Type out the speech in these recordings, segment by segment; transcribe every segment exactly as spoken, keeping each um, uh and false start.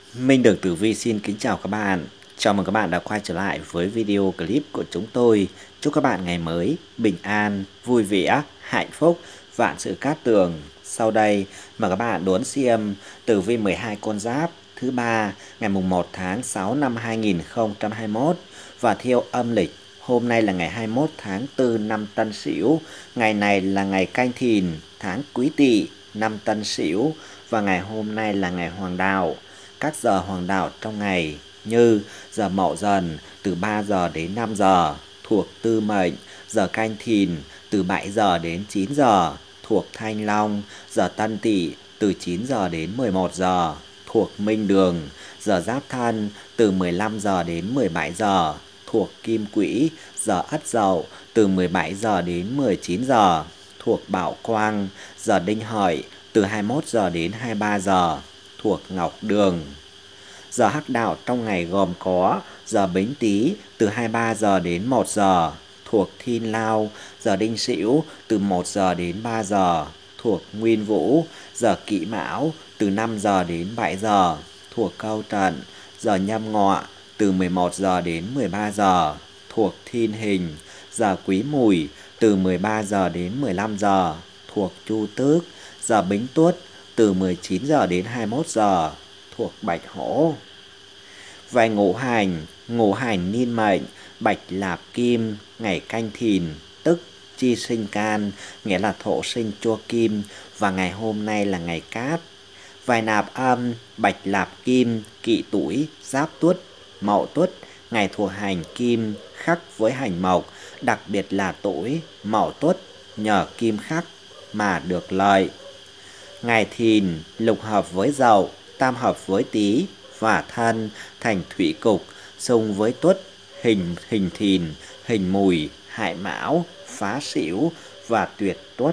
Minh Đường Tử Vi xin kính chào các bạn. Chào mừng các bạn đã quay trở lại với video clip của chúng tôi. Chúc các bạn ngày mới bình an, vui vẻ, hạnh phúc, vạn sự cát tường. Sau đây mời các bạn đón xem Tử Vi mười hai con giáp thứ ba ngày mùng một tháng sáu năm hai nghìn không trăm hai mươi mốt và theo âm lịch. Hôm nay là ngày hai mươi mốt tháng tư năm Tân Sửu, ngày này là ngày Canh Thìn, tháng Quý Tỵ, năm Tân Sửu và ngày hôm nay là ngày Hoàng Đạo. Các giờ hoàng đạo trong ngày như giờ Mậu Dần từ ba giờ đến năm giờ thuộc Tư Mệnh, giờ Canh Thìn từ bảy giờ đến chín giờ thuộc Thanh Long, giờ Tân Tỵ từ chín giờ đến mười một giờ thuộc Minh Đường, giờ Giáp Thân từ mười lăm giờ đến mười bảy giờ thuộc Kim Quỹ, giờ Ất Dậu từ mười bảy giờ đến mười chín giờ thuộc Bảo Quang, giờ Đinh Hợi từ hai mươi mốt giờ đến hai mươi ba giờ thuộc Ngọc Đường. Giờ hắc đạo trong ngày gồm có giờ Bính Tý từ hai mươi ba giờ đến một giờ thuộc Thiên Lao, giờ Đinh Sửu từ một giờ đến ba giờ thuộc Nguyên Vũ, giờ Kỷ Mão từ năm giờ đến bảy giờ thuộc Câu Trận, giờ Nhâm Ngọ từ mười một giờ đến mười ba giờ thuộc Thiên Hình, giờ Quý Mùi từ mười ba giờ đến mười lăm giờ thuộc Chu Tước, giờ Bính Tuất từ mười chín giờ đến hai mươi mốt giờ thuộc Bạch Hổ. Về ngũ hành, ngũ hành niên mệnh, Bạch Lạp Kim, ngày Canh Thìn, tức Chi Sinh Can, nghĩa là thổ sinh cho Kim, và ngày hôm nay là ngày Cát. Về nạp âm, Bạch Lạp Kim, Kỷ Tuổi, Giáp Tuất, Mậu Tuất, ngày thuộc hành Kim khắc với hành Mộc, đặc biệt là tuổi Mậu Tuất nhờ Kim khắc mà được lợi. Ngày Thìn lục hợp với Dậu, tam hợp với Tý và Thân thành thủy cục, xung với Tuất, hình hình Thìn, hình Mùi, hại Mão, phá Sửu và tuyệt Tuất.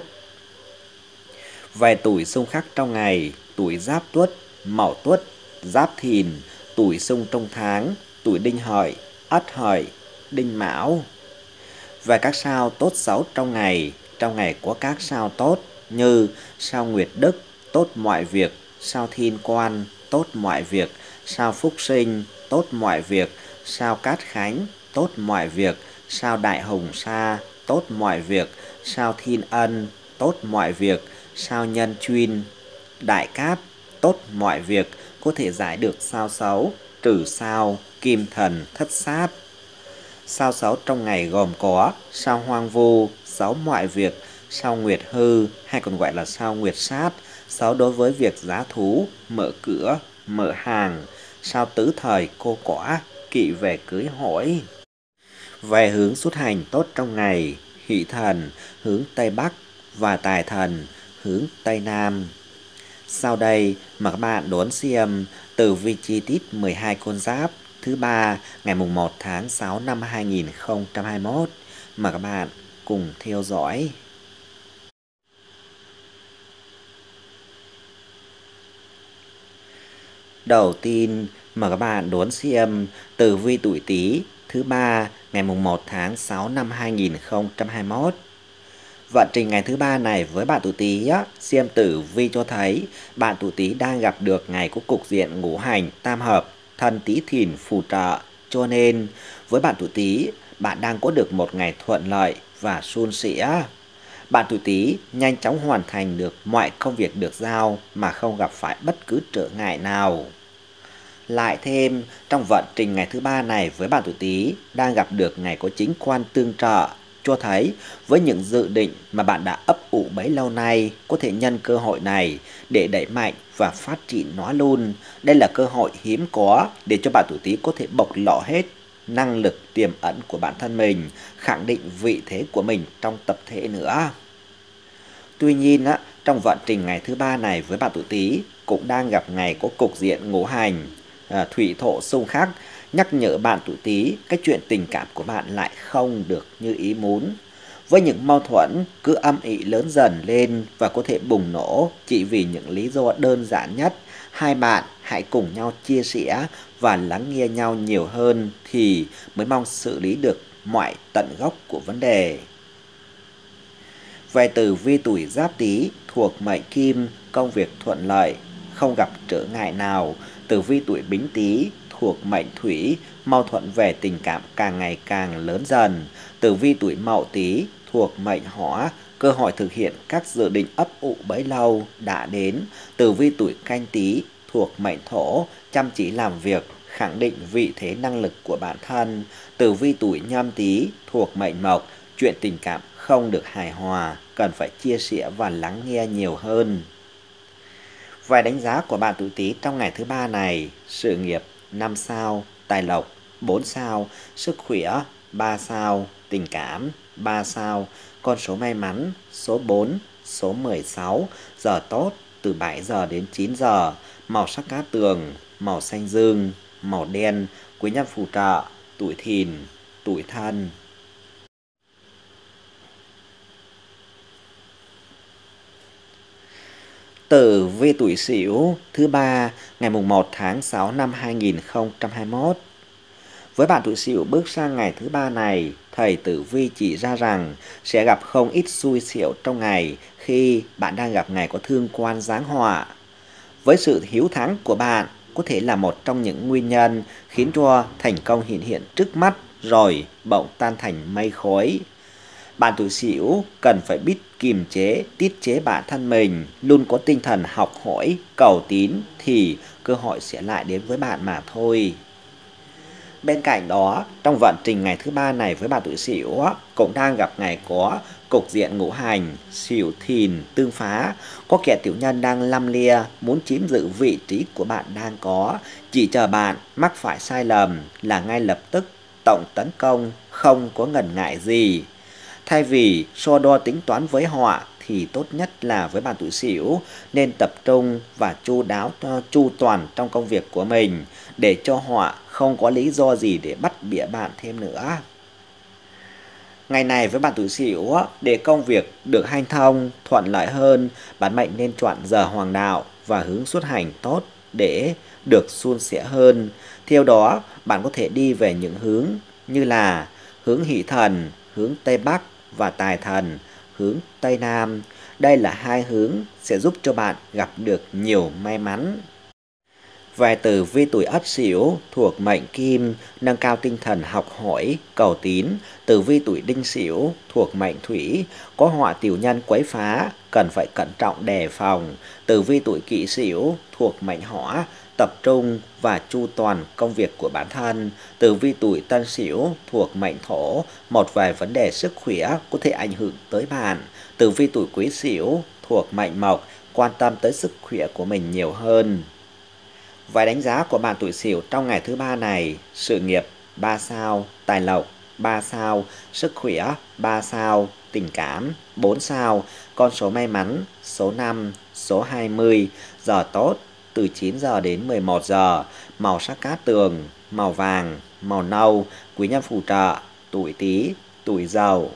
Về tuổi xung khắc trong ngày, tuổi Giáp Tuất, Mậu Tuất, Giáp Thìn, tuổi xung trong tháng, tuổi Đinh Hợi, Ất Hợi, Đinh Mão. Về các sao tốt xấu trong ngày, trong ngày có các sao tốt như sao Nguyệt Đức, tốt mọi việc, sao Thiên Quan, tốt mọi việc, sao Phúc Sinh, tốt mọi việc, sao Cát Khánh, tốt mọi việc, sao Đại Hùng Sa, tốt mọi việc, sao Thiên Ân, tốt mọi việc, sao Nhân Chuyên, Đại Cát, tốt mọi việc, có thể giải được sao xấu, trừ sao Kim Thần Thất Sát. Sao xấu trong ngày gồm có sao Hoang Vu, xấu mọi việc, sao Nguyệt Hư hay còn gọi là sao Nguyệt Sát, xấu đối với việc giá thú, mở cửa, mở hàng, sao Tứ Thời cô quả, kỵ về cưới hỏi. Về hướng xuất hành tốt trong ngày, Hỷ Thần hướng Tây Bắc và Tài Thần hướng Tây Nam. Sau đây mà các bạn đón xem tử vi chi tiết mười hai con giáp thứ ba ngày mùng một tháng sáu năm hai nghìn không trăm hai mươi mốt. Mà các bạn cùng theo dõi. Đầu tiên mà các bạn đón xem tử vi tuổi Tý thứ ba ngày mùng một tháng sáu năm hai nghìn không trăm hai mươi mốt. Vận trình ngày thứ ba này với bạn tuổi Tý á, xem tử vi cho thấy bạn tuổi Tý đang gặp được ngày có cục diện ngũ hành tam hợp, Thân Tý Thìn phù trợ, cho nên với bạn tuổi Tý, bạn đang có được một ngày thuận lợi và suôn sẻ. Bạn tuổi Tý nhanh chóng hoàn thành được mọi công việc được giao mà không gặp phải bất cứ trở ngại nào. Lại thêm, trong vận trình ngày thứ ba này với bạn tuổi Tý đang gặp được ngày có chính quan tương trợ, cho thấy với những dự định mà bạn đã ấp ủ bấy lâu nay có thể nhân cơ hội này để đẩy mạnh và phát triển nó luôn. Đây là cơ hội hiếm có để cho bạn tuổi Tý có thể bộc lộ hết năng lực tiềm ẩn của bản thân mình, khẳng định vị thế của mình trong tập thể nữa. Tuy nhiên, á, trong vận trình ngày thứ ba này với bạn tuổi Tý cũng đang gặp ngày có cục diện ngũ hành à, thủy thổ xung khắc, nhắc nhở bạn tuổi Tý cái chuyện tình cảm của bạn lại không được như ý muốn. Với những mâu thuẫn cứ âm ỉ lớn dần lên và có thể bùng nổ chỉ vì những lý do đơn giản nhất, hai bạn hãy cùng nhau chia sẻ và lắng nghe nhau nhiều hơn thì mới mong xử lý được mọi tận gốc của vấn đề. Về tử vi tuổi Giáp Tý thuộc mệnh Kim, công việc thuận lợi, không gặp trở ngại nào, Tử vi tuổi Bính Tý thuộc mệnh Thủy, mâu thuẫn về tình cảm càng ngày càng lớn dần. Tử vi tuổi Mậu Tý thuộc mệnh Hỏa, cơ hội thực hiện các dự định ấp ủ bấy lâu đã đến. Tử vi tuổi Canh Tý thuộc mệnh Thổ, chăm chỉ làm việc, khẳng định vị thế năng lực của bản thân. Tử vi tuổi Nhâm Tý thuộc mệnh Mộc, chuyện tình cảm không được hài hòa, cần phải chia sẻ và lắng nghe nhiều hơn. Vài đánh giá của bạn tuổi Tý trong ngày thứ ba này: sự nghiệp năm sao, tài lộc bốn sao, sức khỏe ba sao, tình cảm ba sao, con số may mắn số bốn, số mười sáu, giờ tốt từ bảy giờ đến chín giờ, màu sắc cát tường, màu xanh dương, màu đen, quý nhân phù trợ, tuổi Thìn, tuổi Thân. Tử vi tuổi Sửu thứ ba ngày mùng một tháng sáu năm hai nghìn không trăm hai mươi mốt. Với bạn tuổi Sửu bước sang ngày thứ ba này, thầy tử vi chỉ ra rằng sẽ gặp không ít xui xẻo trong ngày khi bạn đang gặp ngày có thương quan giáng họa. Với sự hiếu thắng của bạn có thể là một trong những nguyên nhân khiến cho thành công hiện hiện trước mắt rồi bỗng tan thành mây khói. Bạn tuổi Sửu cần phải biết kiềm chế, tiết chế bản thân mình, luôn có tinh thần học hỏi, cầu tín thì cơ hội sẽ lại đến với bạn mà thôi. Bên cạnh đó, trong vận trình ngày thứ ba này với bạn tuổi Sửu cũng đang gặp ngày có cục diện ngũ hành Sửu Thìn tương phá, có kẻ tiểu nhân đang lăm lia muốn chiếm giữ vị trí của bạn đang có, chỉ chờ bạn mắc phải sai lầm là ngay lập tức tổng tấn công, không có ngần ngại gì. Thay vì so đo tính toán với họ thì tốt nhất là với bạn tuổi Sửu nên tập trung và chu đáo chu toàn trong công việc của mình để cho họ không có lý do gì để bắt bẻ bạn thêm nữa. Ngày này với bạn tuổi Sửu để công việc được hanh thông, thuận lợi hơn, bạn mệnh nên chọn giờ hoàng đạo và hướng xuất hành tốt để được suôn sẻ hơn. Theo đó, bạn có thể đi về những hướng như là hướng Hỷ Thần, hướng Tây Bắc và Tài Thần, hướng Tây Nam. Đây là hai hướng sẽ giúp cho bạn gặp được nhiều may mắn. Về tử vi tuổi Ất Sửu thuộc mệnh Kim, nâng cao tinh thần học hỏi, cầu tín. Tử vi tuổi Đinh Sửu thuộc mệnh Thủy, có họa tiểu nhân quấy phá, cần phải cẩn trọng đề phòng. Tử vi tuổi Kỷ Sửu thuộc mệnh Hỏa, tập trung và chu toàn công việc của bản thân. Tử vi tuổi Tân Sửu thuộc mệnh Thổ, một vài vấn đề sức khỏe có thể ảnh hưởng tới bạn. Tử vi tuổi Quý Sửu thuộc mệnh Mộc, quan tâm tới sức khỏe của mình nhiều hơn. Vài đánh giá của bạn tuổi Sửu trong ngày thứ ba này: sự nghiệp ba sao, tài lộc ba sao, sức khỏe ba sao, tình cảm bốn sao, con số may mắn số năm, số hai mươi, giờ tốt từ chín giờ đến mười một giờ, màu sắc cát tường, màu vàng, màu nâu, quý nhân phù trợ, tuổi Tý, tuổi Dậu.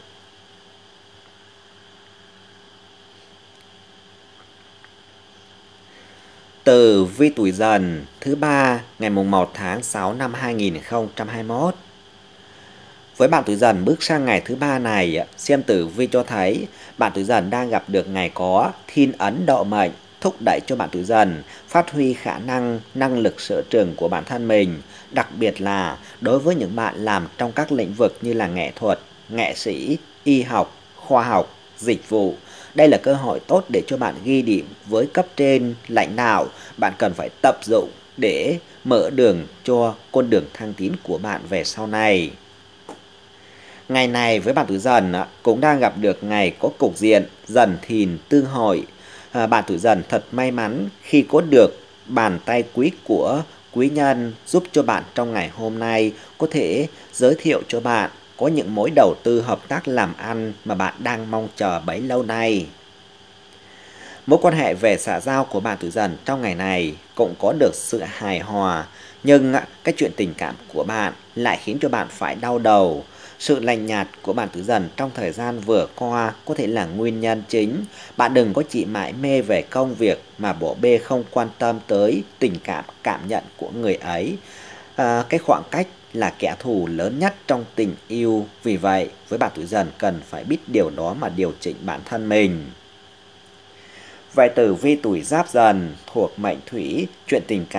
Tử vi tuổi Dần thứ ba ngày mùng một tháng sáu năm hai nghìn không trăm hai mươi mốt. Với bạn tuổi Dần bước sang ngày thứ ba này, xem tử vi cho thấy bạn tuổi Dần đang gặp được ngày có thiên ấn độ mệnh, thúc đẩy cho bạn tuổi Dần phát huy khả năng, năng lực sở trường của bản thân mình, đặc biệt là đối với những bạn làm trong các lĩnh vực như là nghệ thuật, nghệ sĩ, y học, khoa học, dịch vụ. Đây là cơ hội tốt để cho bạn ghi điểm với cấp trên, lãnh đạo. Bạn cần phải tập dụng để mở đường cho con đường thăng tiến của bạn về sau này. Ngày này với bạn tuổi Dần cũng đang gặp được ngày có cục diện Dần Thìn tương hội. À, bạn tuổi Dần thật may mắn khi có được bàn tay quý của quý nhân giúp cho bạn trong ngày hôm nay có thể giới thiệu cho bạn có những mối đầu tư hợp tác làm ăn mà bạn đang mong chờ bấy lâu nay. Mối quan hệ về xã giao của bạn tuổi Dần trong ngày này cũng có được sự hài hòa, nhưng cái chuyện tình cảm của bạn lại khiến cho bạn phải đau đầu. Sự lạnh nhạt của bạn tuổi Dần trong thời gian vừa qua có thể là nguyên nhân chính. Bạn đừng có chỉ mãi mê về công việc mà bỏ bê không quan tâm tới tình cảm, cảm nhận của người ấy. À, cái khoảng cách là kẻ thù lớn nhất trong tình yêu. Vì vậy, với bạn tuổi Dần cần phải biết điều đó mà điều chỉnh bản thân mình. Về tử vi tuổi Giáp Dần thuộc mệnh Thủy, chuyện tình cảm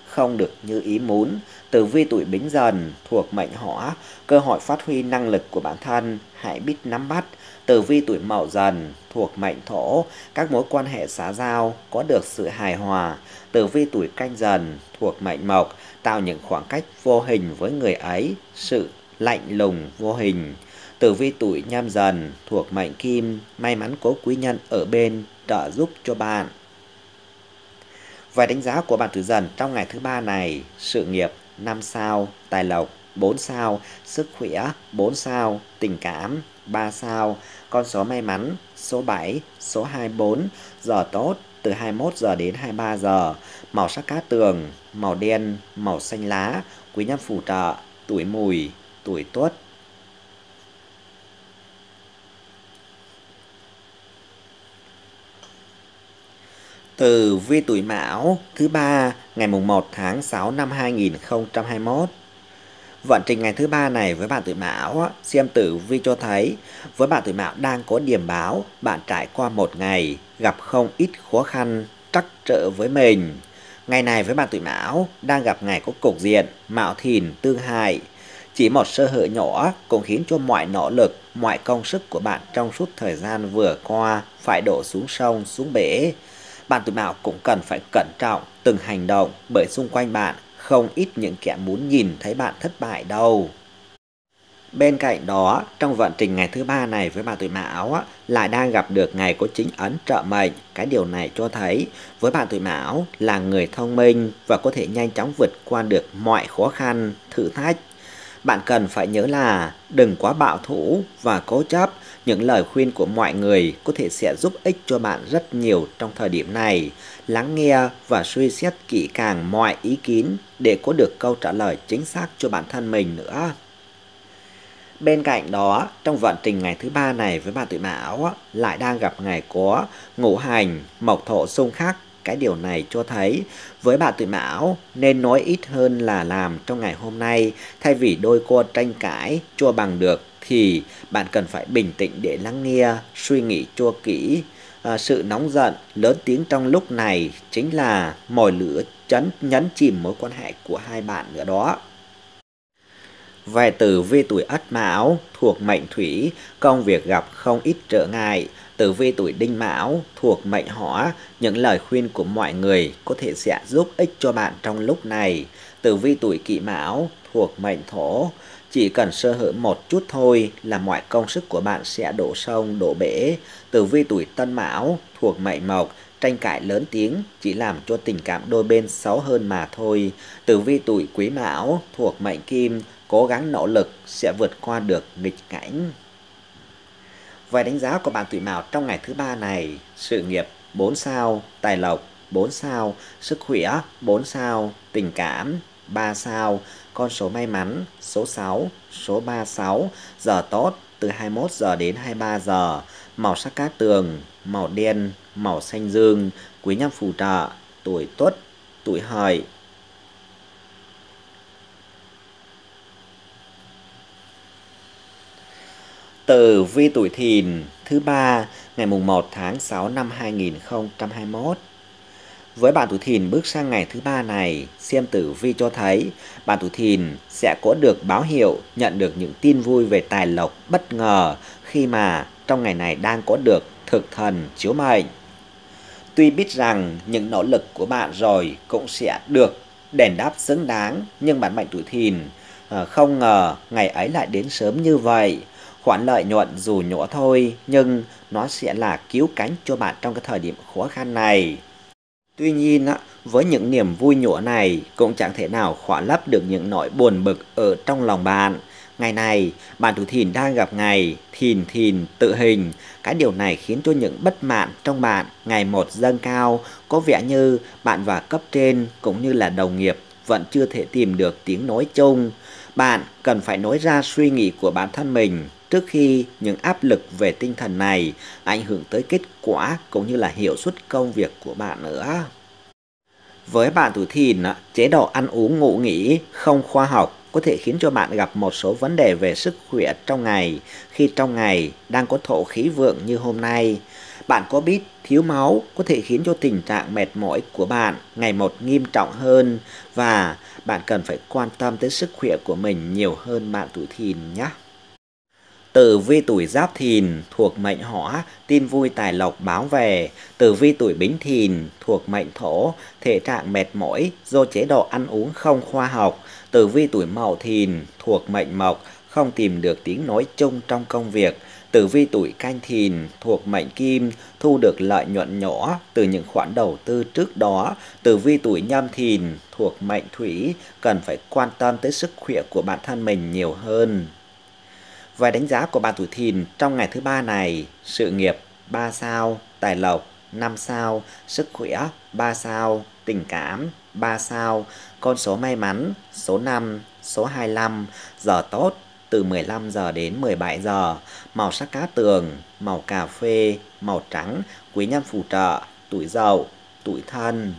không được như ý muốn. Tử vi tuổi Bính Dần thuộc mệnh Hỏa, cơ hội phát huy năng lực của bản thân hãy biết nắm bắt. Tử vi tuổi Mậu Dần thuộc mệnh Thổ, các mối quan hệ xã giao có được sự hài hòa. Tử vi tuổi Canh Dần thuộc mệnh Mộc, tạo những khoảng cách vô hình với người ấy, sự lạnh lùng vô hình. Tử vi tuổi Nhâm Dần thuộc mệnh Kim, may mắn có quý nhân ở bên trợ giúp cho bạn. Vài đánh giá của bạn tuổi Dần trong ngày thứ ba này: sự nghiệp năm sao, tài lộc bốn sao, sức khỏe bốn sao, tình cảm ba sao, con số may mắn số bảy, số hai mươi bốn, giờ tốt từ hai mươi mốt giờ đến hai mươi ba giờ, màu sắc cát tường, màu đen, màu xanh lá, quý nhân phù trợ, tuổi Mùi, tuổi Tuất. Tử vi tuổi Mão thứ ba ngày mùng một tháng sáu năm hai nghìn không trăm hai mươi mốt. Vận trình ngày thứ ba này với bạn tuổi Mão, xem tử vi cho thấy với bạn tuổi Mão đang có điểm báo bạn trải qua một ngày gặp không ít khó khăn trắc trở với mình. Ngày này với bạn tuổi Mão đang gặp ngày có cục diện Mão Thìn tương hại. Chỉ một sơ hở nhỏ cũng khiến cho mọi nỗ lực, mọi công sức của bạn trong suốt thời gian vừa qua phải đổ xuống sông, xuống bể. Bạn tuổi Mão cũng cần phải cẩn trọng từng hành động bởi xung quanh bạn không ít những kẻ muốn nhìn thấy bạn thất bại đâu. Bên cạnh đó, trong vận trình ngày thứ ba này với bạn tuổi Mão lại đang gặp được ngày có chính ấn trợ mệnh. Cái điều này cho thấy với bạn tuổi Mão là người thông minh và có thể nhanh chóng vượt qua được mọi khó khăn, thử thách. Bạn cần phải nhớ là đừng quá bạo thủ và cố chấp. Những lời khuyên của mọi người có thể sẽ giúp ích cho bạn rất nhiều trong thời điểm này. Lắng nghe và suy xét kỹ càng mọi ý kiến để có được câu trả lời chính xác cho bản thân mình nữa. Bên cạnh đó, trong vận trình ngày thứ ba này với bạn tuổi Mão lại đang gặp ngày có ngũ hành, mộc thổ xung khắc. Cái điều này cho thấy với bạn tuổi Mão nên nói ít hơn là làm trong ngày hôm nay. Thay vì đôi co tranh cãi cho bằng được thì bạn cần phải bình tĩnh để lắng nghe, suy nghĩ cho kỹ. À, sự nóng giận, lớn tiếng trong lúc này chính là mồi lửa chấn nhấn chìm mối quan hệ của hai bạn nữa đó. Về tử vi tuổi Ất Mão thuộc mệnh Thủy, công việc gặp không ít trở ngại. Tử vi tuổi Đinh Mão thuộc mệnh Hỏa, những lời khuyên của mọi người có thể sẽ giúp ích cho bạn trong lúc này. Tử vi tuổi Kỷ Mão thuộc mệnh Thổ, chỉ cần sơ hở một chút thôi là mọi công sức của bạn sẽ đổ sông đổ bể. Tử vi tuổi Tân Mão thuộc mệnh Mộc, tranh cãi lớn tiếng chỉ làm cho tình cảm đôi bên xấu hơn mà thôi. Tử vi tuổi Quý Mão thuộc mệnh Kim, cố gắng nỗ lực sẽ vượt qua được nghịch cảnh. Vài đánh giá của bạn tuổi Mão trong ngày thứ ba này: sự nghiệp bốn sao, tài lộc bốn sao, sức khỏe bốn sao, tình cảm ba sao, con số may mắn số sáu, số ba mươi sáu, giờ tốt từ hai mươi mốt giờ đến hai mươi ba giờ, màu sắc cát tường, màu đen, màu xanh dương, quý nhân phù trợ, tuổi Tuất, tuổi Hợi. Tử vi tuổi Thìn thứ ba ngày mùng một tháng sáu năm hai nghìn không trăm hai mươi mốt. Với bạn tuổi Thìn bước sang ngày thứ ba này, xem tử vi cho thấy bạn tuổi Thìn sẽ có được báo hiệu nhận được những tin vui về tài lộc bất ngờ khi mà trong ngày này đang có được thực thần chiếu mệnh. Tuy biết rằng những nỗ lực của bạn rồi cũng sẽ được đền đáp xứng đáng, nhưng bản mệnh tuổi Thìn không ngờ ngày ấy lại đến sớm như vậy. Khoản lợi nhuận dù nhỏ thôi nhưng nó sẽ là cứu cánh cho bạn trong cái thời điểm khó khăn này. Tuy nhiên, với những niềm vui nhỏ này cũng chẳng thể nào khỏa lấp được những nỗi buồn bực ở trong lòng bạn. Ngày này, bạn tuổi Thìn đang gặp ngày Thìn Thìn tự hình. Cái điều này khiến cho những bất mãn trong bạn ngày một dâng cao. Có vẻ như bạn và cấp trên cũng như là đồng nghiệp vẫn chưa thể tìm được tiếng nói chung. Bạn cần phải nói ra suy nghĩ của bản thân mình trước khi những áp lực về tinh thần này ảnh hưởng tới kết quả cũng như là hiệu suất công việc của bạn nữa. Với bạn tuổi Thìn, chế độ ăn uống ngủ nghỉ không khoa học có thể khiến cho bạn gặp một số vấn đề về sức khỏe trong ngày, khi trong ngày đang có thổ khí vượng như hôm nay. Bạn có biết thiếu máu có thể khiến cho tình trạng mệt mỏi của bạn ngày một nghiêm trọng hơn và bạn cần phải quan tâm tới sức khỏe của mình nhiều hơn bạn tuổi Thìn nhé. Tử vi tuổi Giáp Thìn thuộc mệnh Hỏa, tin vui tài lộc báo về. Tử vi tuổi Bính Thìn thuộc mệnh Thổ, thể trạng mệt mỏi do chế độ ăn uống không khoa học. Tử vi tuổi Mậu Thìn thuộc mệnh Mộc, không tìm được tiếng nói chung trong công việc. Tử vi tuổi Canh Thìn thuộc mệnh Kim, thu được lợi nhuận nhỏ từ những khoản đầu tư trước đó. Tử vi tuổi Nhâm Thìn thuộc mệnh Thủy, cần phải quan tâm tới sức khỏe của bản thân mình nhiều hơn. Vài đánh giá của bạn tuổi Thìn trong ngày thứ ba này: sự nghiệp ba sao, tài lộc năm sao, sức khỏe ba sao, tình cảm ba sao, con số may mắn số năm, số hai mươi lăm, giờ tốt từ mười lăm giờ đến mười bảy giờ, màu sắc cát tường, màu cà phê, màu trắng, quý nhân phù trợ, tuổi Dậu, tuổi Thân.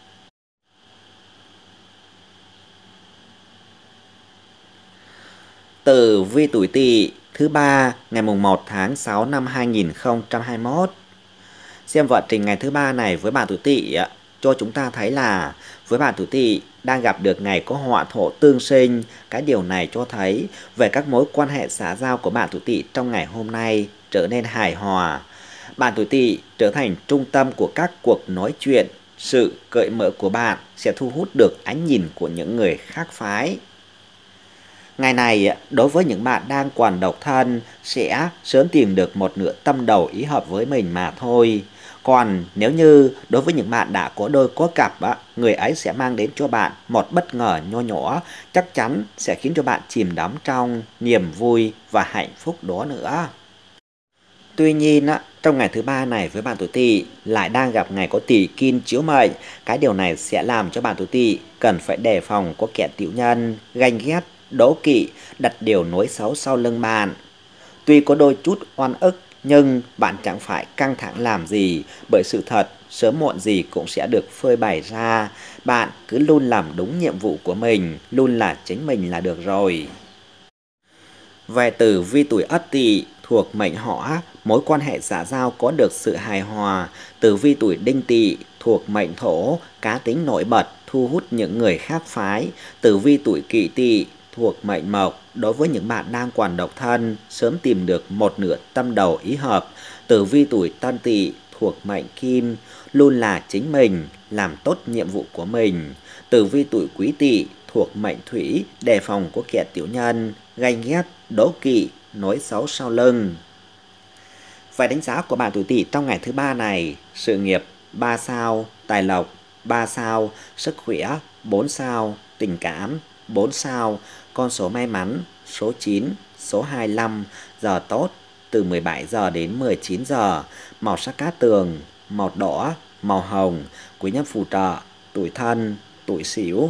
Tử vi tuổi Tỵ thứ ba ngày mùng một tháng sáu năm hai nghìn không trăm hai mươi mốt. Xem vận trình ngày thứ ba này với bạn tuổi Tỵ cho chúng ta thấy là với bạn tuổi Tỵ đang gặp được ngày có họa thổ tương sinh. Cái điều này cho thấy về các mối quan hệ xã giao của bạn tuổi Tỵ trong ngày hôm nay trở nên hài hòa. Bạn tuổi Tỵ trở thành trung tâm của các cuộc nói chuyện. Sự cởi mở của bạn sẽ thu hút được ánh nhìn của những người khác phái. Ngày này, đối với những bạn đang còn độc thân, sẽ sớm tìm được một nửa tâm đầu ý hợp với mình mà thôi. Còn nếu như đối với những bạn đã có đôi có cặp, người ấy sẽ mang đến cho bạn một bất ngờ nho nhỏ, chắc chắn sẽ khiến cho bạn chìm đắm trong niềm vui và hạnh phúc đó nữa. Tuy nhiên, trong ngày thứ ba này với bạn tuổi Tỵ lại đang gặp ngày có Tỵ Kim chiếu mệnh. Cái điều này sẽ làm cho bạn tuổi Tỵ cần phải đề phòng có kẻ tiểu nhân, ganh ghét, đố kỵ, đặt điều nói xấu sau lưng bạn. Tuy có đôi chút oan ức nhưng bạn chẳng phải căng thẳng làm gì, bởi sự thật sớm muộn gì cũng sẽ được phơi bày ra. Bạn cứ luôn làm đúng nhiệm vụ của mình, luôn là chính mình là được rồi. Về tử vi tuổi Ất Tỵ thuộc mệnh Hỏa, mối quan hệ xã giao có được sự hài hòa. Tử vi tuổi Đinh Tỵ thuộc mệnh Thổ, cá tính nổi bật, thu hút những người khác phái. Tử vi tuổi Kỷ Tỵ thuộc mệnh Mộc, đối với những bạn đang còn độc thân, sớm tìm được một nửa tâm đầu ý hợp. Tử vi tuổi Tân Tỵ thuộc mệnh Kim, luôn là chính mình, làm tốt nhiệm vụ của mình. Tử vi tuổi Quý Tỵ thuộc mệnh Thủy, đề phòng có kẻ tiểu nhân, ganh ghét, đố kỵ, nói xấu sau lưng. Vài đánh giá của bạn tuổi Tỵ trong ngày thứ ba này: sự nghiệp ba sao, tài lộc ba sao, sức khỏe bốn sao, tình cảm bốn sao, con số may mắn số chín, số hai mươi lăm, giờ tốt từ mười bảy giờ đến mười chín giờ, màu sắc cát tường, màu đỏ, màu hồng, quý nhân phù trợ, tuổi Thân, tuổi Sửu.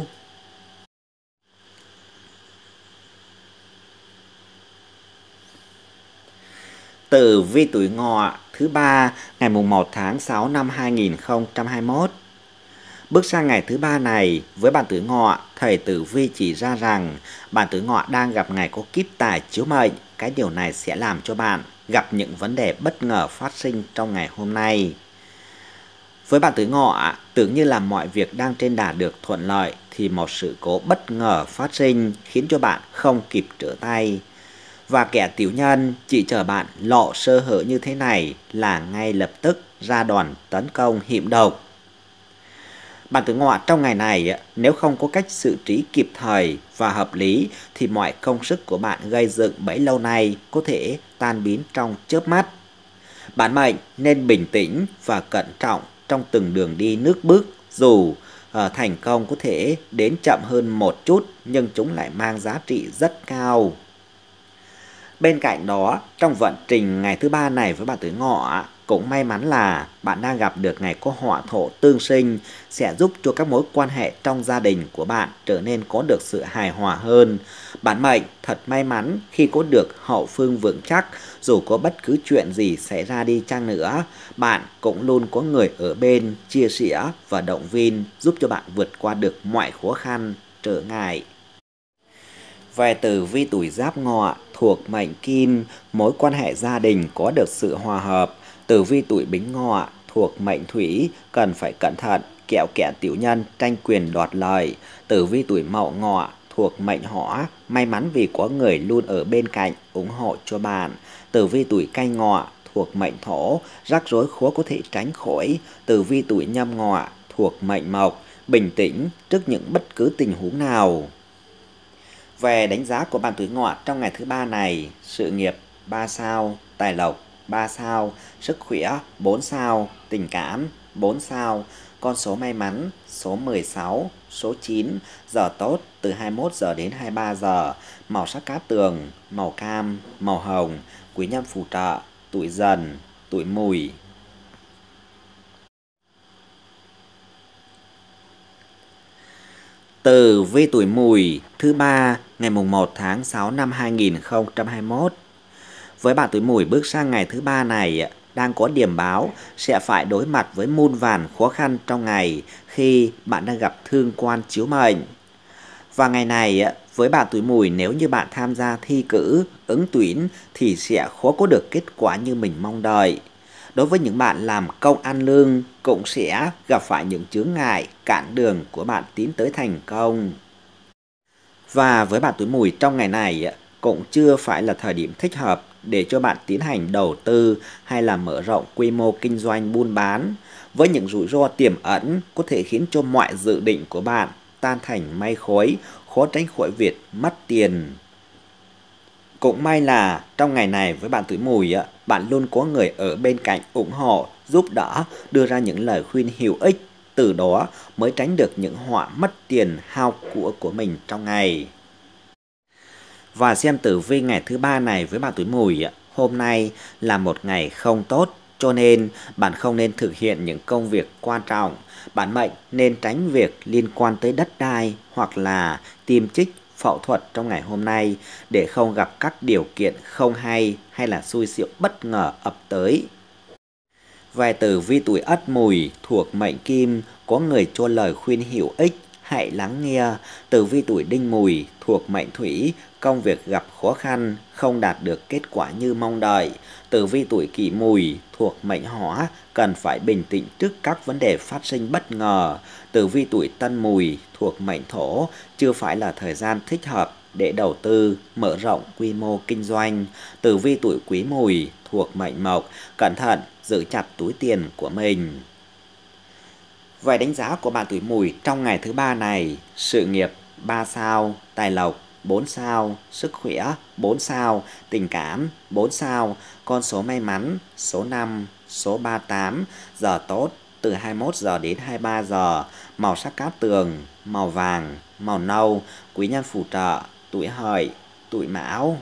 Tử vi tuổi Ngọ thứ ba ngày mùng một tháng sáu năm hai nghìn không trăm hai mươi mốt. Bước sang ngày thứ ba này với bạn tuổi Ngọ, thầy tử vi chỉ ra rằng bạn tuổi Ngọ đang gặp ngày có kíp tài chiếu mệnh. Cái điều này sẽ làm cho bạn gặp những vấn đề bất ngờ phát sinh trong ngày hôm nay. Với bạn tuổi Ngọ, tưởng như là mọi việc đang trên đà được thuận lợi thì một sự cố bất ngờ phát sinh khiến cho bạn không kịp trở tay. Và kẻ tiểu nhân chỉ chờ bạn lộ sơ hở như thế này là ngay lập tức ra đòn tấn công hiểm độc. Bạn tuổi Ngọ trong ngày này, nếu không có cách xử trí kịp thời và hợp lý thì mọi công sức của bạn gây dựng bấy lâu nay có thể tan biến trong chớp mắt. Bản mệnh nên bình tĩnh và cẩn trọng trong từng đường đi nước bước, dù uh, thành công có thể đến chậm hơn một chút nhưng chúng lại mang giá trị rất cao. Bên cạnh đó, trong vận trình ngày thứ ba này với bạn tuổi Ngọ, cũng may mắn là bạn đang gặp được ngày có họa thổ tương sinh, sẽ giúp cho các mối quan hệ trong gia đình của bạn trở nên có được sự hài hòa hơn. Bản mệnh thật may mắn khi có được hậu phương vững chắc, dù có bất cứ chuyện gì xảy ra đi chăng nữa, bạn cũng luôn có người ở bên chia sẻ và động viên, giúp cho bạn vượt qua được mọi khó khăn, trở ngại. Về tử vi tuổi Giáp Ngọ thuộc mệnh Kim, mối quan hệ gia đình có được sự hòa hợp. Tử vi tuổi Bính Ngọ thuộc mệnh Thủy, cần phải cẩn thận, kẻo kẻ tiểu nhân tranh quyền đoạt lợi. Tử vi tuổi Mậu Ngọ thuộc mệnh Hỏa, may mắn vì có người luôn ở bên cạnh ủng hộ cho bạn. Tử vi tuổi Canh Ngọ thuộc mệnh Thổ, rắc rối khó có thể tránh khỏi. Tử vi tuổi Nhâm Ngọ thuộc mệnh Mộc, bình tĩnh trước những bất cứ tình huống nào. Về đánh giá của bạn tuổi Ngọ trong ngày thứ ba này: sự nghiệp ba sao, tài lộc ba sao, sức khỏe bốn sao, tình cảm bốn sao, con số may mắn số mười sáu, số chín, giờ tốt từ hai mươi mốt giờ đến hai mươi ba giờ, màu sắc cát tường, màu cam, màu hồng, quý nhân phù trợ, tuổi Dần, tuổi Mùi. Tử vi tuổi Mùi thứ ba ngày mùng một tháng sáu năm hai nghìn không trăm hai mươi mốt. Với bạn tuổi Mùi bước sang ngày thứ ba này đang có điểm báo sẽ phải đối mặt với muôn vàn khó khăn trong ngày khi bạn đang gặp thương quan chiếu mệnh. Và ngày này với bạn tuổi Mùi, nếu như bạn tham gia thi cử, ứng tuyển thì sẽ khó có được kết quả như mình mong đợi. Đối với những bạn làm công ăn lương cũng sẽ gặp phải những chướng ngại cản đường của bạn tiến tới thành công. Và với bạn tuổi Mùi trong ngày này cũng chưa phải là thời điểm thích hợp để cho bạn tiến hành đầu tư hay là mở rộng quy mô kinh doanh buôn bán, với những rủi ro tiềm ẩn có thể khiến cho mọi dự định của bạn tan thành mây khói, khó tránh khỏi việc mất tiền. Cũng may là trong ngày này với bạn tuổi Mùi, bạn luôn có người ở bên cạnh ủng hộ, giúp đỡ, đưa ra những lời khuyên hữu ích, từ đó mới tránh được những họa mất tiền hao của của mình trong ngày. Và xem tử vi ngày thứ ba này với bạn tuổi Mùi, hôm nay là một ngày không tốt, cho nên bạn không nên thực hiện những công việc quan trọng. Bản mệnh nên tránh việc liên quan tới đất đai hoặc là tiêm trích, phẫu thuật trong ngày hôm nay để không gặp các điều kiện không hay hay là xui xẻo bất ngờ ập tới. Về tử vi tuổi Ất Mùi thuộc mệnh Kim, có người cho lời khuyên hữu ích, hãy lắng nghe. Tử vi tuổi Đinh Mùi thuộc mệnh Thủy, công việc gặp khó khăn, không đạt được kết quả như mong đợi. Tử vi tuổi Kỷ Mùi thuộc mệnh Hỏa, cần phải bình tĩnh trước các vấn đề phát sinh bất ngờ. Tử vi tuổi Tân Mùi thuộc mệnh Thổ, chưa phải là thời gian thích hợp để đầu tư, mở rộng quy mô kinh doanh. Tử vi tuổi Quý Mùi thuộc mệnh Mộc, cẩn thận giữ chặt túi tiền của mình. Về đánh giá của bạn tuổi Mùi trong ngày thứ ba này: sự nghiệp ba sao, tài lộc bốn sao, sức khỏe bốn sao, tình cảm bốn sao, con số may mắn số năm, số ba mươi tám, giờ tốt từ hai mươi mốt giờ đến hai mươi ba giờ, màu sắc cát tường, màu vàng, màu nâu, quý nhân phù trợ, tuổi Hợi, tuổi Mão.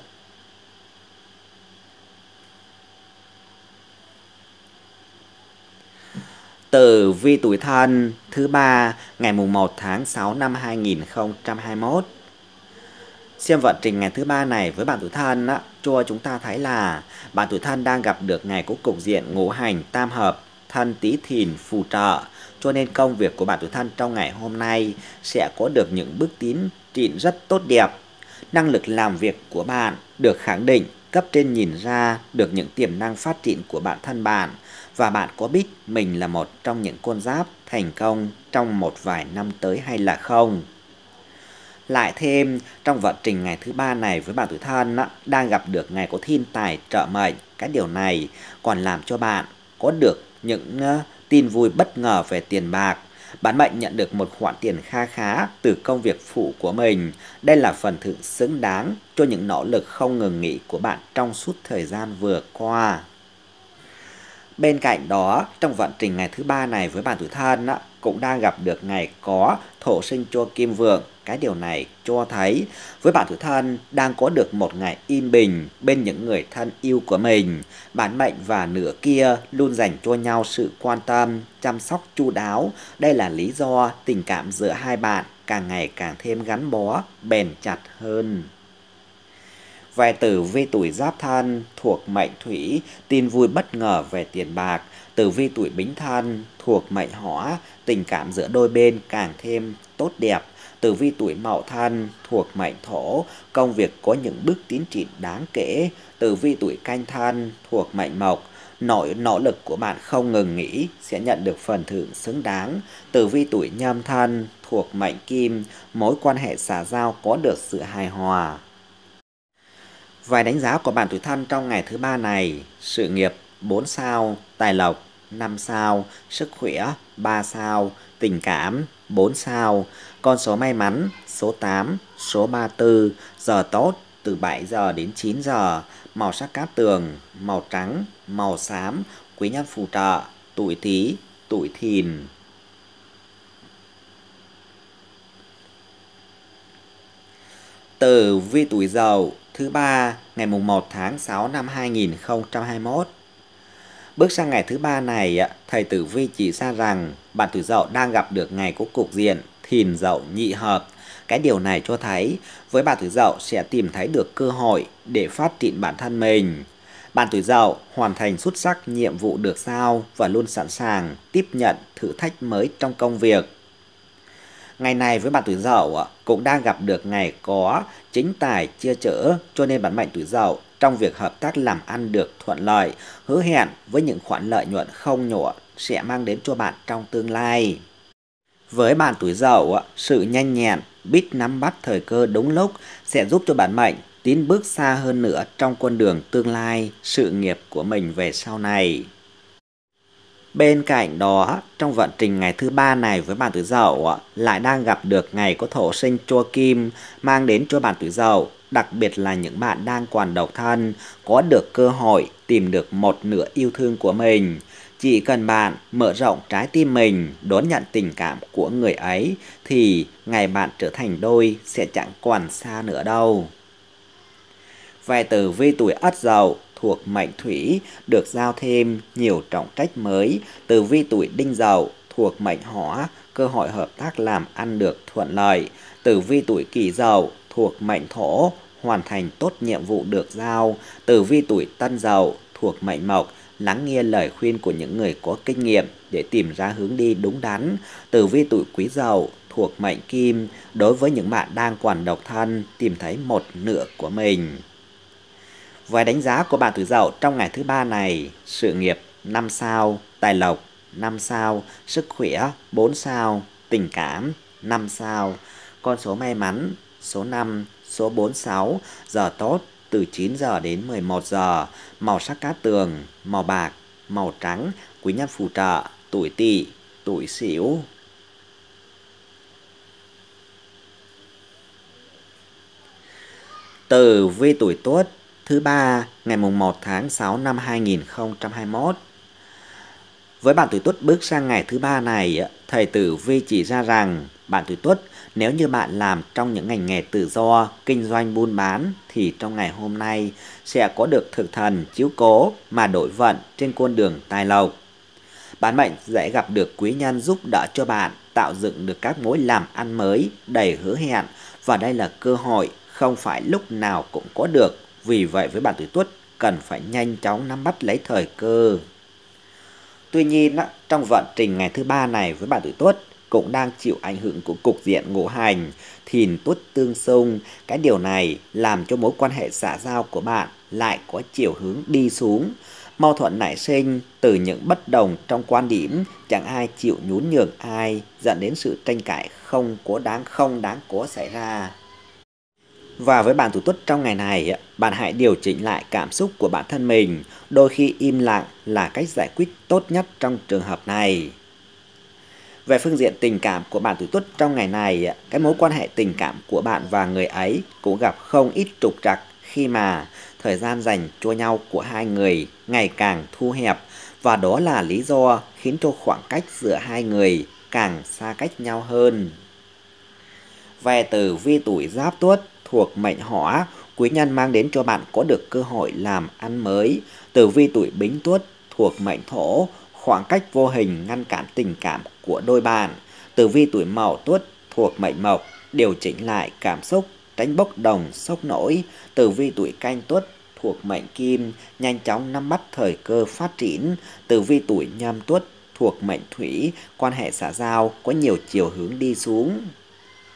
Tử vi tuổi Thân thứ ba ngày mùng một tháng sáu năm hai nghìn không trăm hai mươi mốt. Xem vận trình ngày thứ ba này với bạn tuổi Thân á, cho chúng ta thấy là bạn tuổi Thân đang gặp được ngày có cục diện ngũ hành tam hợp, Thân Tý Thìn phù trợ, cho nên công việc của bạn tuổi Thân trong ngày hôm nay sẽ có được những bước tiến triển rất tốt đẹp. Năng lực làm việc của bạn được khẳng định, cấp trên nhìn ra được những tiềm năng phát triển của bản thân bạn, và bạn có biết mình là một trong những con giáp thành công trong một vài năm tới hay là không. Lại thêm trong vận trình ngày thứ ba này với bạn tuổi Thân á, đang gặp được ngày có thiên tài trợ mệnh. Cái điều này còn làm cho bạn có được những uh, tin vui bất ngờ về tiền bạc. Bản mệnh nhận được một khoản tiền kha khá từ công việc phụ của mình. Đây là phần thưởng xứng đáng cho những nỗ lực không ngừng nghỉ của bạn trong suốt thời gian vừa qua. Bên cạnh đó, trong vận trình ngày thứ ba này với bạn tuổi Thân á, cũng đang gặp được ngày có thổ sinh cho Kim Vượng. Cái điều này cho thấy với bạn tuổi Thân đang có được một ngày yên bình bên những người thân yêu của mình. Bản mệnh và nửa kia luôn dành cho nhau sự quan tâm, chăm sóc chu đáo. Đây là lý do tình cảm giữa hai bạn càng ngày càng thêm gắn bó, bền chặt hơn. Về tử vi tuổi Giáp Thân thuộc mệnh Thủy, tin vui bất ngờ về tiền bạc. Tử vi tuổi Bính Thân thuộc mệnh Hỏa, tình cảm giữa đôi bên càng thêm tốt đẹp. Tử vi tuổi Mậu Thân thuộc mệnh Thổ, công việc có những bước tiến triển đáng kể. Tử vi tuổi Canh Thân thuộc mệnh Mộc, Nội nỗ lực của bạn không ngừng nghỉ sẽ nhận được phần thưởng xứng đáng. Tử vi tuổi Nhâm Thân thuộc mệnh Kim, mối quan hệ xã giao có được sự hài hòa. Vài đánh giá của bạn tuổi Thân trong ngày thứ ba này: sự nghiệp bốn sao, tài lộc năm sao, sức khỏe ba sao, tình cảm bốn sao. Con số may mắn số tám, số ba mươi tư, giờ tốt từ bảy giờ đến chín giờ, màu sắc cát tường màu trắng, màu xám, quý nhân phù trợ tuổi Tý, tuổi Thìn. Tử vi tuổi Dậu thứ ba ngày mùng một tháng sáu năm hai nghìn không trăm hai mươi mốt. Bước sang ngày thứ ba này, thầy tử vi chỉ ra rằng bạn tuổi Dậu đang gặp được ngày có cục diện Thìn Dậu nhị hợp. Cái điều này cho thấy với bạn tuổi Dậu sẽ tìm thấy được cơ hội để phát triển bản thân mình. Bạn tuổi Dậu hoàn thành xuất sắc nhiệm vụ được giao và luôn sẵn sàng tiếp nhận thử thách mới trong công việc. Ngày này với bạn tuổi Dậu cũng đang gặp được ngày có chính tài chia chở, cho nên bản mệnh tuổi Dậu trong việc hợp tác làm ăn được thuận lợi, hứa hẹn với những khoản lợi nhuận không nhỏ sẽ mang đến cho bạn trong tương lai. Với bạn tuổi Dậu, sự nhanh nhẹn, biết nắm bắt thời cơ đúng lúc sẽ giúp cho bản mệnh tiến bước xa hơn nữa trong con đường tương lai, sự nghiệp của mình về sau này. Bên cạnh đó, trong vận trình ngày thứ ba này với bạn tuổi Dậu lại đang gặp được ngày có thổ sinh cho Kim, mang đến cho bạn tuổi Dậu, đặc biệt là những bạn đang còn độc thân, có được cơ hội tìm được một nửa yêu thương của mình. Chỉ cần bạn mở rộng trái tim mình, đón nhận tình cảm của người ấy, thì ngày bạn trở thành đôi sẽ chẳng còn xa nữa đâu. Về tử vi tuổi Ất Dậu thuộc mệnh Thủy được giao thêm nhiều trọng trách mới. Tử vi tuổi Đinh Dậu thuộc mệnh Hỏa, cơ hội hợp tác làm ăn được thuận lợi. Tử vi tuổi Kỷ Dậu thuộc mệnh Thổ, hoàn thành tốt nhiệm vụ được giao. Tử vi tuổi Tân Dậu thuộc mệnh Mộc, lắng nghe lời khuyên của những người có kinh nghiệm để tìm ra hướng đi đúng đắn. Tử vi tuổi Quý Dậu thuộc mệnh Kim, đối với những bạn đang còn độc thân, tìm thấy một nửa của mình. Với đánh giá của bạn tuổi Dậu trong ngày thứ ba này: sự nghiệp năm sao, tài lộc năm sao, sức khỏe bốn sao, tình cảm năm sao. Con số may mắn số năm, số bốn mươi sáu, giờ tốt từ chín giờ đến mười một giờ, màu sắc cát tường màu bạc, màu trắng, quý nhân phù trợ tuổi Tỵ, tuổi Sửu. Tử vi tuổi Tuất thứ ba ngày mùng một tháng sáu năm hai nghìn không trăm hai mươi mốt. Với bạn tuổi Tuất bước sang ngày thứ ba này, thầy tử vi chỉ ra rằng bạn tuổi Tuất nếu như bạn làm trong những ngành nghề tự do, kinh doanh buôn bán thì trong ngày hôm nay sẽ có được thực thần chiếu cố mà đổi vận trên con đường tài lộc. Bản mệnh sẽ gặp được quý nhân giúp đỡ cho bạn tạo dựng được các mối làm ăn mới đầy hứa hẹn, và đây là cơ hội không phải lúc nào cũng có được. Vì vậy với bạn tuổi Tuất cần phải nhanh chóng nắm bắt lấy thời cơ. Tuy nhiên, trong vận trình ngày thứ ba này với bạn tuổi Tuất cũng đang chịu ảnh hưởng của cục diện ngũ hành Thìn Tuất tương xung. Cái điều này làm cho mối quan hệ xã giao của bạn lại có chiều hướng đi xuống. Mâu thuẫn nảy sinh từ những bất đồng trong quan điểm, chẳng ai chịu nhún nhường ai, dẫn đến sự tranh cãi không có đáng không đáng có xảy ra. Và với bạn tuổi Tuất trong ngày này, bạn hãy điều chỉnh lại cảm xúc của bản thân mình. Đôi khi im lặng là cách giải quyết tốt nhất trong trường hợp này. Về phương diện tình cảm của bạn tuổi Tuất trong ngày này, cái mối quan hệ tình cảm của bạn và người ấy cũng gặp không ít trục trặc, khi mà thời gian dành cho nhau của hai người ngày càng thu hẹp, và đó là lý do khiến cho khoảng cách giữa hai người càng xa cách nhau hơn. Về tử vi tuổi Giáp Tuất thuộc mệnh Hỏa, quý nhân mang đến cho bạn có được cơ hội làm ăn mới. Tử vi tuổi Bính Tuất thuộc mệnh Thổ, khoảng cách vô hình ngăn cản tình cảm của đôi bạn. Tử vi tuổi Mậu Tuất thuộc mệnh Mộc, điều chỉnh lại cảm xúc, tránh bốc đồng sốc nổi. Tử vi tuổi Canh Tuất thuộc mệnh Kim, nhanh chóng nắm bắt thời cơ phát triển. Tử vi tuổi Nhâm Tuất thuộc mệnh Thủy, quan hệ xã giao có nhiều chiều hướng đi xuống.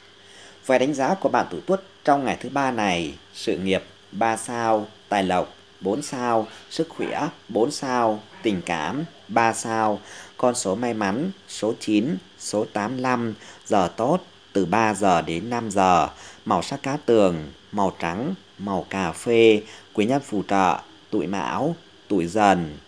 Về đánh giá của bạn tuổi Tuất trong ngày thứ ba này: sự nghiệp ba sao, tài lộc bốn sao, sức khỏe bốn sao, tình cảm ba sao, con số may mắn số chín, số tám mươi lăm, giờ tốt từ ba giờ đến năm giờ, màu sắc cát tường màu trắng, màu cà phê, quý nhân phù trợ tuổi Mão, tuổi Dần.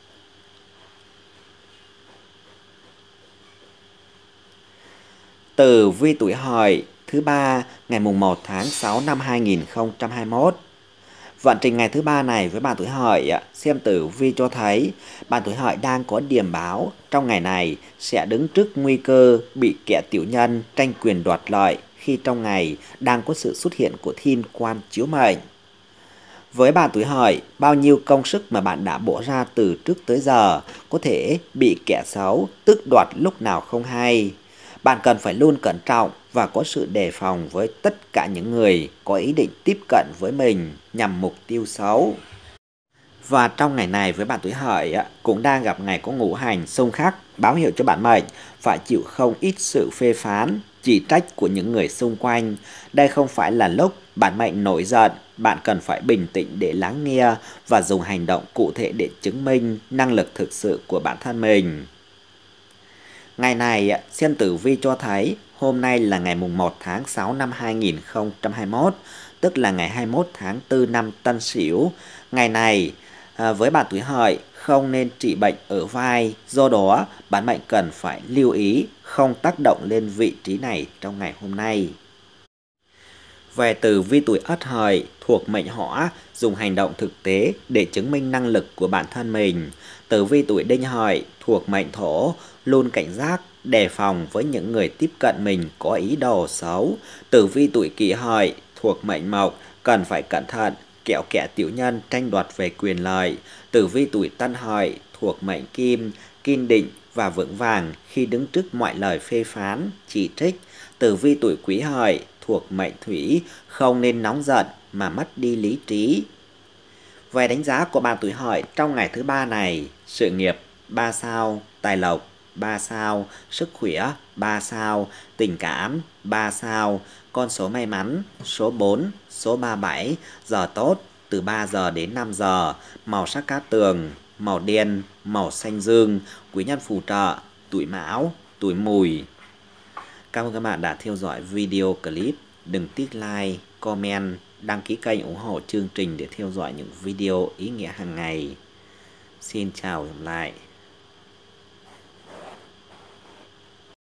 Tử vi tuổi Hợi thứ ba ngày mùng một tháng sáu năm hai nghìn không trăm hai mươi mốt. Vận trình ngày thứ ba này với bạn tuổi Hợi, xem tử vi cho thấy bạn tuổi Hợi đang có điểm báo trong ngày này sẽ đứng trước nguy cơ bị kẻ tiểu nhân tranh quyền đoạt lợi khi trong ngày đang có sự xuất hiện của thiên quan chiếu mệnh. Với bạn tuổi Hợi, bao nhiêu công sức mà bạn đã bỏ ra từ trước tới giờ có thể bị kẻ xấu tước đoạt lúc nào không hay. Bạn cần phải luôn cẩn trọng và có sự đề phòng với tất cả những người có ý định tiếp cận với mình nhằm mục tiêu xấu. Và trong ngày này với bạn tuổi Hợi cũng đang gặp ngày có ngũ hành xung khắc, báo hiệu cho bạn mệnh phải chịu không ít sự phê phán, chỉ trách của những người xung quanh. Đây không phải là lúc bạn mệnh nổi giận, bạn cần phải bình tĩnh để lắng nghe và dùng hành động cụ thể để chứng minh năng lực thực sự của bản thân mình. Ngày này, xem tử vi cho thấy hôm nay là ngày mùng một tháng sáu năm hai nghìn không trăm hai mươi mốt, tức là ngày hai mươi mốt tháng tư năm Tân Sửu. Ngày này, à, với bạn tuổi Hợi không nên trị bệnh ở vai, do đó bạn mệnh cần phải lưu ý không tác động lên vị trí này trong ngày hôm nay. Về tử vi tuổi Ất Hợi thuộc mệnh Hỏa, dùng hành động thực tế để chứng minh năng lực của bản thân mình. Tử vi tuổi Đinh Hợi thuộc mệnh Thổ, luôn cảnh giác, đề phòng với những người tiếp cận mình có ý đồ xấu. Tử vi tuổi Kỷ Hợi thuộc mệnh Mộc, cần phải cẩn thận, kẻo kẻ tiểu nhân tranh đoạt về quyền lợi. Tử vi tuổi Tân Hợi thuộc mệnh Kim, kiên định và vững vàng khi đứng trước mọi lời phê phán, chỉ trích. Tử vi tuổi Quý Hợi thuộc mệnh Thủy, không nên nóng giận mà mất đi lý trí. Về đánh giá của bạn tuổi Hợi trong ngày thứ ba này: sự nghiệp ba sao, tài lộc ba sao, sức khỏe ba sao, tình cảm ba sao, con số may mắn số bốn, số ba mươi bảy, giờ tốt từ ba giờ đến năm giờ, màu sắc cát tường màu đen, màu xanh dương, quý nhân phù trợ tuổi Mão, tuổi Mùi. Cảm ơn các bạn đã theo dõi video clip. Đừng tiếc like, comment, đăng ký kênh ủng hộ chương trình để theo dõi những video ý nghĩa hàng ngày. Xin chào và hẹn gặp lại.